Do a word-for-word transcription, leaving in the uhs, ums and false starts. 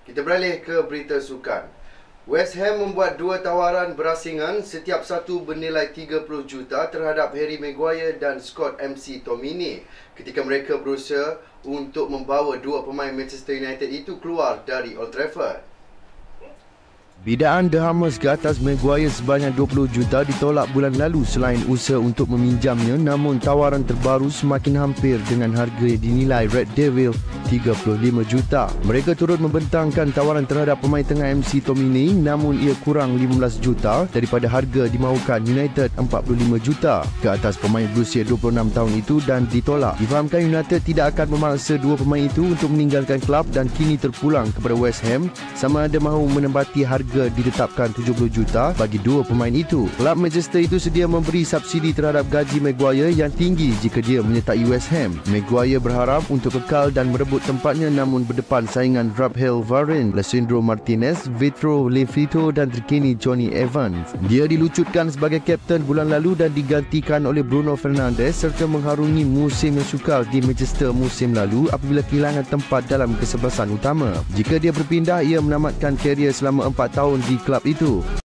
Kita beralih ke berita sukan. West Ham membuat dua tawaran berasingan setiap satu bernilai tiga puluh juta terhadap Harry Maguire dan Scott McTominay ketika mereka berusaha untuk membawa dua pemain Manchester United itu keluar dari Old Trafford. Bidaan The Hammers ke atas Maguire sebanyak dua puluh juta ditolak bulan lalu selain usaha untuk meminjamnya, namun tawaran terbaru semakin hampir dengan harga yang dinilai Red Devil tiga puluh lima juta. Mereka turut membentangkan tawaran terhadap pemain tengah McTominay, namun ia kurang lima belas juta daripada harga dimahukan United empat puluh lima juta ke atas pemain berusia dua puluh enam tahun itu dan ditolak. Difahamkan United tidak akan memaksa dua pemain itu untuk meninggalkan kelab dan kini terpulang kepada West Ham sama ada mahu menempati harga ditetapkan tujuh puluh juta bagi dua pemain itu. Kelab Manchester itu sedia memberi subsidi terhadap gaji Maguire yang tinggi jika dia menyertai West Ham. Maguire berharap untuk kekal dan merebut tempatnya namun berdepan saingan Raphael Varane, Lisandro Martinez, Vitor Lefito dan terkini Jonny Evans. Dia dilucutkan sebagai kapten bulan lalu dan digantikan oleh Bruno Fernandes serta mengharungi musim yang sukar di Manchester musim lalu apabila kehilangan tempat dalam kesebelasan utama. Jika dia berpindah, ia menamatkan karier selama empat tahun di kelab itu.